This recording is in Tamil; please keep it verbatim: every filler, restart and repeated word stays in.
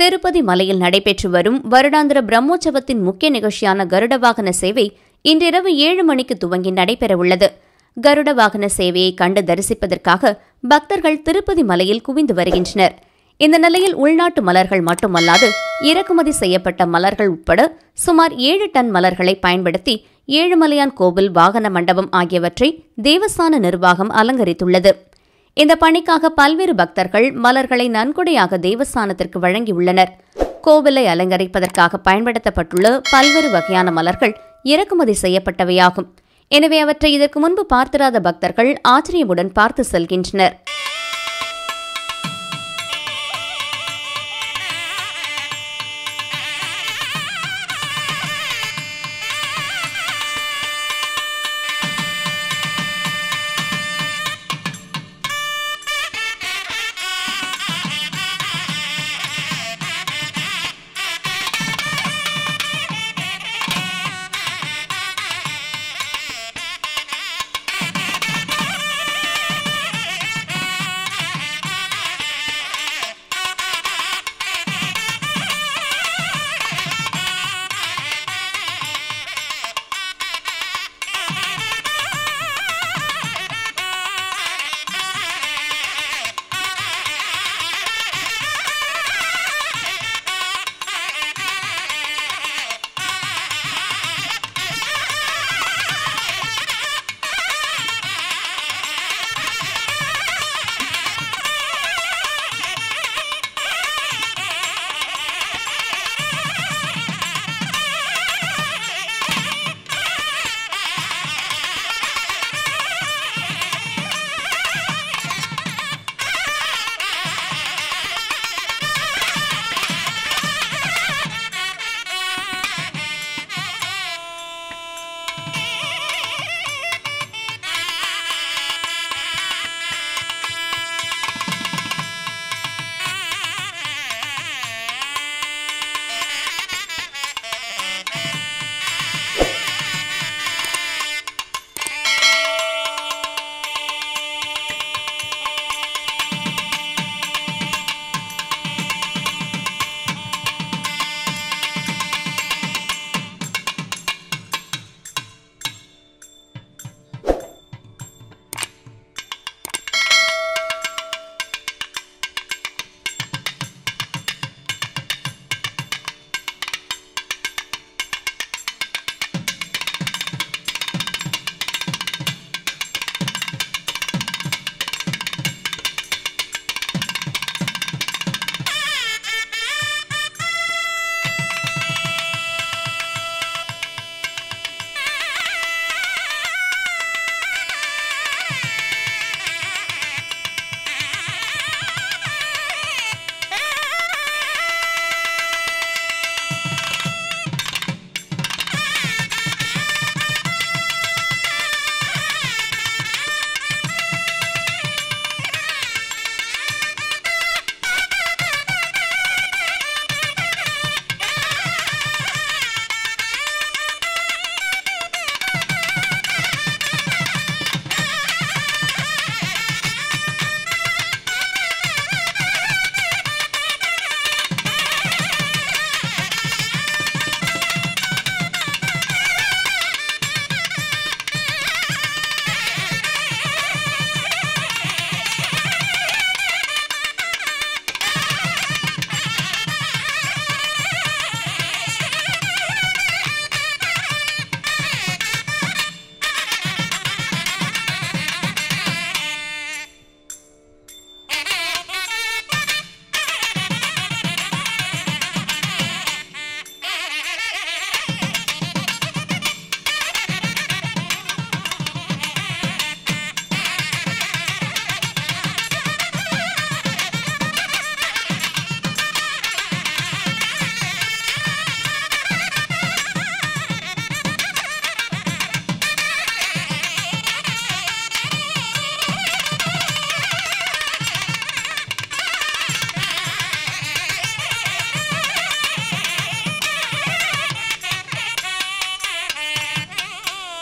திருப்பதி மலையில் நடைபெற்று வரும் வருடாந்திர பிரம்மோற்சவத்தின் முக்கிய நிகழ்ச்சியான கருட வாகன சேவை இன்றிரவு ஏழு மணிக்கு துவங்கி நடைபெறவுள்ளது. கருட வாகன சேவையை கண்டு தரிசிப்பதற்காக பக்தர்கள் திருப்பதி மலையில் குவிந்து வருகின்றனர். இந்த நிலையில் உள்நாட்டு மலர்கள் மட்டுமல்லாது இறக்குமதி செய்யப்பட்ட மலர்கள் உட்பட சுமார் ஏழு டன் மலர்களை பயன்படுத்தி ஏழுமலையான் கோவில் வாகன மண்டபம் ஆகியவற்றை தேவஸ்தான நிர்வாகம் அலங்கரித்துள்ளது. இந்த பணிக்காக பல்வேறு பக்தர்கள் மலர்களை நன்கொடையாக தேவஸ்தானத்திற்கு வழங்கியுள்ளனர். கோவிலை அலங்கரிப்பதற்காக பயன்படுத்தப்பட்டுள்ள பல்வேறு வகையான மலர்கள் இறக்குமதி செய்யப்பட்டவையாகும். எனவே அவற்றை இதற்கு முன்பு பார்த்திராத பக்தர்கள் ஆச்சரியமுடன் பார்த்து செல்கின்றனர்.